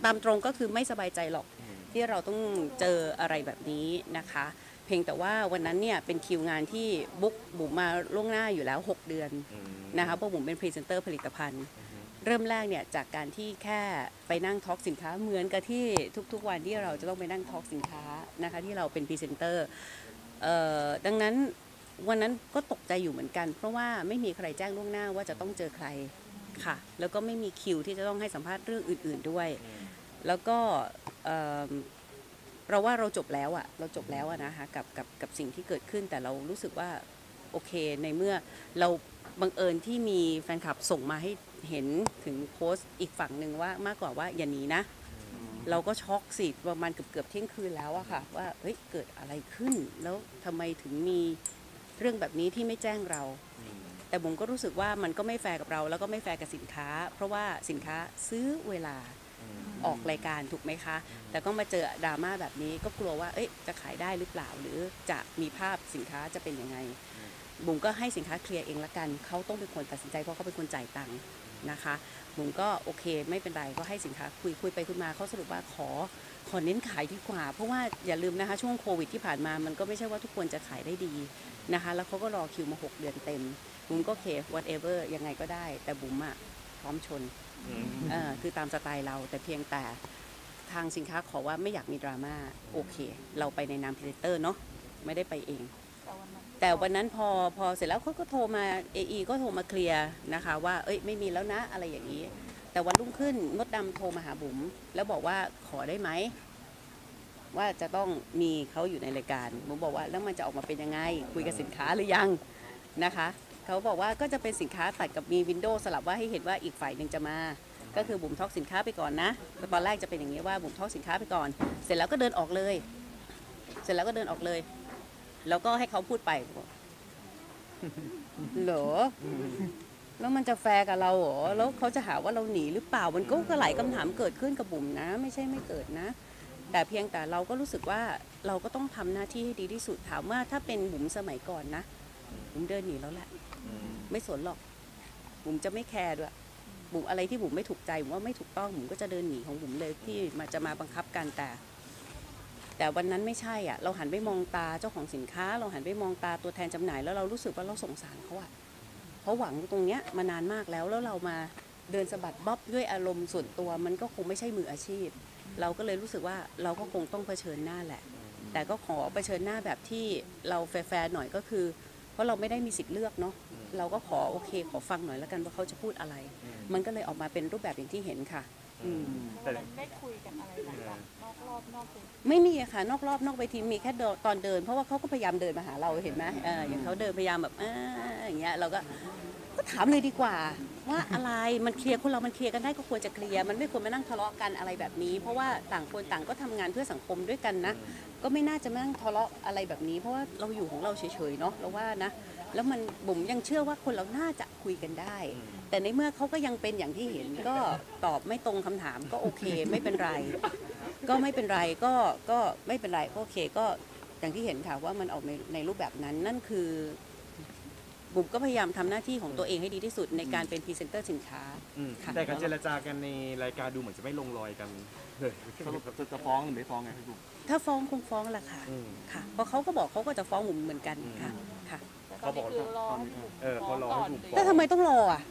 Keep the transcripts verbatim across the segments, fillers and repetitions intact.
ตามตรงก็คือไม่สบายใจหรอกที่เราต้องเจออะไรแบบนี้นะคะเพียงแต่ว่าวันนั้นเนี่ยเป็นคิวงานที่บุ๊กบุ๋มมาล่วงหน้าอยู่แล้วหกเดือนนะคะเพราะบุ๋มเป็นพรีเซนเตอร์ผลิตภัณฑ์เริ่มแรกเนี่ยจากการที่แค่ไปนั่งทอล์กสินค้าเหมือนกับที่ทุกๆวันที่เราจะต้องไปนั่งทอล์กสินค้านะคะที่เราเป็นพรีเซนเตอร์ดังนั้นวันนั้นก็ตกใจอยู่เหมือนกันเพราะว่าไม่มีใครแจ้งล่วงหน้าว่าจะต้องเจอใครค่ะแล้วก็ไม่มีคิวที่จะต้องให้สัมภาษณ์เรื่องอื่นๆด้วยแล้วก็เราว่าเราจบแล้วอะเราจบแล้วอะนะคะกับกับกับสิ่งที่เกิดขึ้นแต่เรารู้สึกว่าโอเคในเมื่อเราบังเอิญที่มีแฟนคลับส่งมาให้เห็นถึงโพสต์อีกฝั่งหนึ่งว่ามากกว่าว่าอย่าหนีนะเราก็ช็อกสิประมาณเกือบเกือบเที่ยงคืนแล้วอะค่ะว่าเฮ้ยเกิดอะไรขึ้นแล้วทำไมถึงมีเรื่องแบบนี้ที่ไม่แจ้งเราแต่ผมก็รู้สึกว่ามันก็ไม่แฟร์กับเราแล้วก็ไม่แฟร์กับสินค้าเพราะว่าสินค้าซื้อเวลาออกรายการถูกไหมคะแต่ก็มาเจอดราม่าแบบนี้ก็กลัวว่าเอ๊ะจะขายได้หรือเปล่าหรือจะมีภาพสินค้าจะเป็นยังไงบุ๋มก็ให้สินค้าเคลียร์เองละกันเขาต้องเป็นคนตัดสินใจเพราะเขาเป็นคนจ่ายตังค์นะคะบุ๋มก็โอเคไม่เป็นไรก็ให้สินค้าคุยคุยไปคุยมาเขาสรุปว่าขอขอเน้นขายดีกว่าเพราะว่าอย่าลืมนะคะช่วงโควิดที่ผ่านมามันก็ไม่ใช่ว่าทุกคนจะขายได้ดีนะคะแล้วเขาก็รอคิวมาหกเดือนเต็มบุ๋มก็โอเค whatever ยังไงก็ได้แต่บุ๋มอะพร้อมชนเออคือตามสไตล์เราแต่เพียงแต่ทางสินค้าขอว่าไม่อยากมีดราม่าโอเคเราไปในนามพรีเซนเตอร์เนาะไม่ได้ไปเองแต่วันนั้นพอพอเสร็จแล้วเขาก็โทรมา เอ อี ก็โทรมาเคลียร์นะคะว่าเอ้ยไม่มีแล้วนะอะไรอย่างนี้แต่วันรุ่งขึ้นมดดำโทรมาหาบุ๋มแล้วบอกว่าขอได้ไหมว่าจะต้องมีเขาอยู่ในรายการบุ๋มบอกว่าแล้วมันจะออกมาเป็นยังไงคุยกับสินค้าหรือยังนะคะเขาบอกว่าก็จะเป็นสินค้าตัดกับมีวินโดว์สลับว่าให้เห็นว่าอีกฝ่ายหนึ่งจะมาก็คือบุ๋มทอกสินค้าไปก่อนนะตอนแรกจะเป็นอย่างนี้ว่าบุ๋มทอกสินค้าไปก่อนเสร็จแล้วก็เดินออกเลยเสร็จแล้วก็เดินออกเลยแล้วก็ให้เขาพูดไปเหรอแล้วมันจะแฟร์กับเราเหรอแล้วเขาจะหาว่าเราหนีหรือเปล่ามันก็หลายคำถามเกิดขึ้นกับบุ๋มนะไม่ใช่ไม่เกิดนะแต่เพียงแต่เราก็รู้สึกว่าเราก็ต้องทำหน้าที่ให้ดีที่สุดถามว่าถ้าเป็นบุ๋มสมัยก่อนนะบุ๋มเดินหนีแล้วแหละไม่สนหรอกบุ๋มจะไม่แคร์ด้วยบุ๋มอะไรที่บุ๋มไม่ถูกใจบุ๋มว่าไม่ถูกต้องบุ๋มก็จะเดินหนีของบุ๋มเลยที่มาจะมาบังคับกันแต่แต่วันนั้นไม่ใช่อ่ะเราหันไปมองตาเจ้าของสินค้าเราหันไปมองตาตัวแทนจำหน่ายแล้วเรารู้สึกว่าเราสงสารเขาอ่ะเพราะหวังตรงเนี้ยมานานมากแล้วแล้วเรามาเดินสะบัดบ๊อบด้วยอารมณ์ส่วนตัวมันก็คงไม่ใช่มืออาชีพเราก็เลยรู้สึกว่าเราก็คงต้องเผชิญหน้าแหละแต่ก็ขอเผชิญหน้าแบบที่เราแฟร์ๆหน่อยก็คือเพราะเราไม่ได้มีสิทธิ์เลือกเนาะเราก็ขอโอเคขอฟังหน่อยแล้วกันว่าเขาจะพูดอะไรมันก็เลยออกมาเป็นรูปแบบอย่างที่เห็นค่ะแต่ได้คุยกันอะไรแบบนอกรอบนอกเวทีไม่มีอะค่ะนอกรอบนอกเวทีมีแค่ตอนเดินเพราะว่าเขาก็พยายามเดินมาหาเราเห็นไหมเอออย่างเขาเดินพยายามแบบอ่าอย่างเงี้ยเราก็ก็ถามเลยดีกว่าว่าอะไรมันเคลียร์คนเรามันเคลียร์กันได้ก็ควรจะเคลียร์มันไม่ควรมานั่งทะเลาะกันอะไรแบบนี้เพราะว่าต่างคนต่างก็ทำงานเพื่อสังคมด้วยกันนะก็ไม่น่าจะมานั่งทะเลาะอะไรแบบนี้เพราะว่าเราอยู่ของเราเฉยๆเนาะเราว่านะแล้วมันบุ๋มยังเชื่อว่าคนเราน่าจะคุยกันได้แต่ในเมื่อเขาก็ยังเป็นอย่างที่เห็นก็ตอบไม่ตรงคำถามก็โอเคไม่เป็นไรก็ไม่เป็นไรก็ก็ไม่เป็นไรก็โอเคก็อย่างที่เห็นค่ะว่ามันออกในในรูปแบบนั้นนั่นคือบุ๋มก็พยายามทำหน้าที่ของตัวเองให้ดีที่สุดในการเป็นพรีเซนเตอร์สินค้าแต่การเจรจากันในรายการดูเหมือนจะไม่ลงรอยกันเลยจะฟ้องหรือไม่ฟ้องไงพี่บุ๋มถ้าฟ้องคงฟ้องแหละค่ะค่ะเพราะเขาก็บอกเขาก็จะฟ้องบุ๋มเหมือนกันค่ะค่ะเขาบอกคือรอให้บุ๋มเออเขารอให้บุ๋มแต่ทำไมต้องรออ่ะ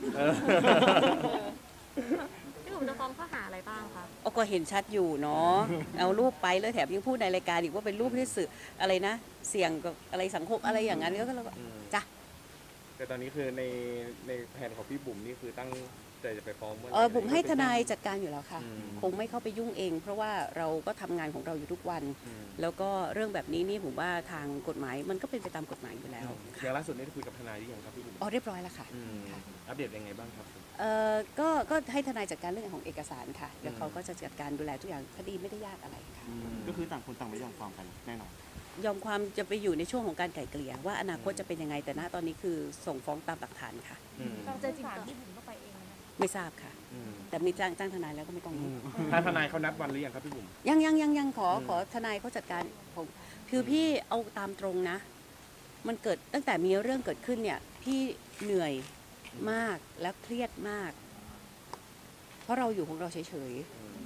พี่บุ๋มจะฟ้องข้อหาอะไรบ้างคะโอ้ก็เห็นชัดอยู่เนาะเอารูปไปแล้วแถมยังพูดในรายการอีกว่าเป็นรูปที่สื่ออะไรนะเสี่ยงกับอะไรสังคมอะไรอย่างนั้นก็แล้วก็จ้ะแต่ตอนนี้คือในในแผนของพี่บุ๋มนี่คือตั้งใจจะไปฟ้องเมื่อไหร่เออบุ๋มให้ทนายจัดการอยู่แล้วค่ะคงไม่เข้าไปยุ่งเองเพราะว่าเราก็ทำงานของเราอยู่ทุกวันแล้วก็เรื่องแบบนี้นี่ผมว่าทางกฎหมายมันก็เป็นไปตามกฎหมายอยู่แล้วอย่างล่าสุดนี่คุยกับทนายหรือยังครับพี่บุ๋มอ๋อเรียบร้อยแล้วค่ะอัปเดตยังไงบ้างครับเออก็ก็ให้ทนายจัดการเรื่องของเอกสารค่ะเดี๋ยวเขาก็จะจัดการดูแลทุกอย่างคดีไม่ได้ยากอะไรค่ะก็คือต่างคนต่างไม่ยอมความกันแน่นอนยอมความจะไปอยู่ในช่วงของการไกล่เกลี่ยว่าอนาคตจะเป็นยังไงแต่ณตอนนี้คือส่งฟ้องตามหลักฐานค่ะเราจะจริงๆที่บุ๋มก็ไปเองไม่ทราบค่ะแต่มีจ้างจ้างทนายแล้วก็ไม่ต้องถ้าทนายเขานัดวันหรือยังครับพี่บุ๋มยังยังยังยังขอขอทนายเขาจัดการผมคือพี่เอาตามตรงนะมันเกิดตั้งแต่มีเรื่องเกิดขึ้นเนี่ยพี่เหนื่อยมากและเครียดมากเพราะเราอยู่ของเราเฉยๆ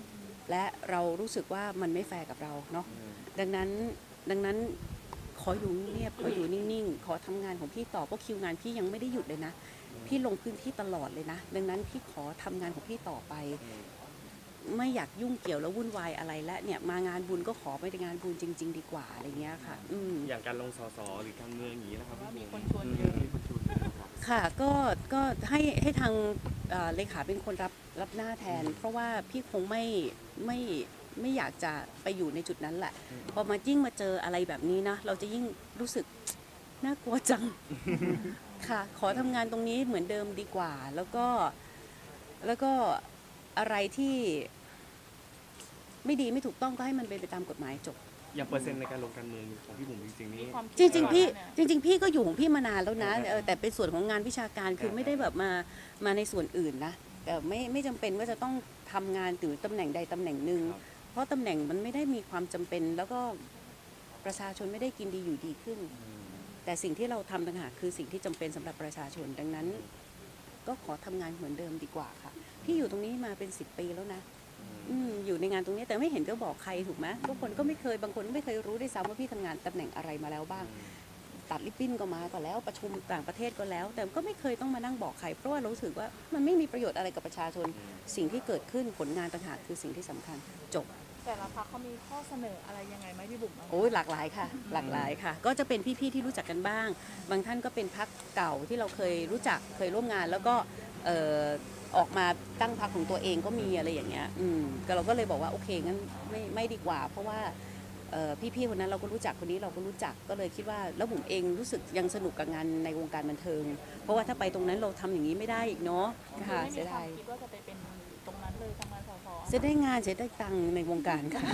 และเรารู้สึกว่ามันไม่แฟร์กับเราเนาะอืมดังนั้นดังนั้นขออยู่เงียบขออยู่นิ่งๆ ขอทำงานของพี่ต่อเพราะคิวงานพี่ยังไม่ได้หยุดเลยนะ พี่ลงพื้นที่ตลอดเลยนะ ดังนั้นพี่ขอทำงานของพี่ต่อไปอืมไม่อยากยุ่งเกี่ยวแล้ววุ่นวายอะไรและเนี่ยมางานบุญก็ขอไปงานบุญจริง ๆ ดีกว่าอะไรเงี้ยค่ะ อืมอย่างการลงสสหรือการเมืองอย่างนี้นะครับว่ามีพี่คนบุ๋ชวนเยอะมีคนชวนค่ะก็ก็ให้ให้ทางเอ่อเลขาเป็นคนรับรับหน้าแทน เพราะว่าพี่คงไม่ไม่ไม่อยากจะไปอยู่ในจุดนั้นแหละ พอมายิ่งมาเจออะไรแบบนี้นะ เราจะยิ่งรู้สึกน่ากลัวจัง ค่ะ ขอทำงานตรงนี้เหมือนเดิมดีกว่า แล้วก็แล้วก็อะไรที่ไม่ดีไม่ถูกต้องก็ให้มันเป็นไปตามกฎหมายจบอย่างเปอร์เซ็นต์ในการลงการเมืองของพี่บุ๋มจริงๆมีนี่ความจริงๆพี่เนี่ยจริง ๆ พี่ก็อยู่ของพี่มานานแล้วนะอ่าเออแต่เป็นส่วนของงานวิชาการคือไม่ได้แบบมามาในส่วนอื่นนะแต่ไม่ไม่จำเป็นว่าจะต้องทำงานหรือตำแหน่งใดตำแหน่งหนึ่งครับเพราะตำแหน่งมันไม่ได้มีความจำเป็น แล้วก็ประชาชนไม่ได้กินดีอยู่ดีขึ้นอืมแต่สิ่งที่เราทำต่างหากคือสิ่งที่จำเป็นสำหรับประชาชนดังนั้น ก็ขอทำงานเหมือนเดิมดีกว่าค่ะ พี่อยู่ตรงนี้มาเป็นสิบปีแล้วนะอืมอยู่ในงานตรงนี้แต่ไม่เห็นก็บอกใครถูกไหมทุกคนก็ไม่เคยบางคนไม่เคยรู้ด้วยซ้ำว่าพี่ทำงานตำแหน่งอะไรมาแล้วบ้าง ตัดริบบิ้นก็มาก็แล้วประชุมต่างประเทศก็แล้ว แต่ก็ไม่เคยต้องมานั่งบอกใคร เพราะว่าเรารู้สึกว่ามันไม่มีประโยชน์อะไรกับประชาชน สิ่งที่เกิดขึ้นผลงานต่างหากคือสิ่งที่สำคัญจบแต่ละพรรคเขามีข้อเสนออะไรยังไงไหมพี่บุ๋มโอ้ยหลากหลายค่ะ หลากหลายค่ะ ก็จะเป็นพี่ๆที่รู้จักกันบ้าง บางท่านก็เป็นพักเก่าที่เราเคยรู้จักเคยร่วมงาน แล้วก็เอ่อออกมาตั้งพักของตัวเองก็มีอะไรอย่างเงี้ยอืมก็เราก็เลยบอกว่าโอเคงั้นไม่ไม่ดีกว่า เพราะว่าเอ่อพี่ๆคนนั้นเราก็รู้จักคนนี้เราก็รู้จักก็เลยคิดว่าแล้วบุ๋มเองรู้สึกยังสนุกกับงานในวงการบันเทิง เพราะว่าถ้าไปตรงนั้นเราทำอย่างนี้ไม่ได้อีกเนาะคือค่ะไม่มีเสียควาดาม ยคิดว่าจะไปเป็นตรงนั้นเลยทำงานสสจะได้งานจะได้ตังค์ในวงการค่ะ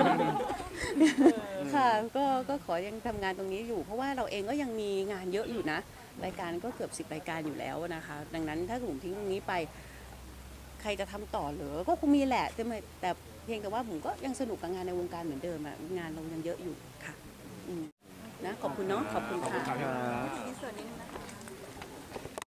ค่ะก็ก็ขอยังทำงานตรงนี้อยู่ เพราะว่าเราเองก็ยังมีงานเยอะอยู่นะ รายการก็เกือบสิบรายการอยู่แล้วนะคะ ดังนั้นถ้าผมทิ้งตรงนี้ไป ใครจะทำต่อเหรือก็คงมีแหละแต่ไม่แต่เพียงแต่ว่าผมก็ยังสนุกกับงานในวงการเหมือนเดิมอะงานเรายังเยอะอยู่ค่ะอืมนะขอบคุณเนาะขอบคุณค่ะครับมีส่วนนี้นะคะ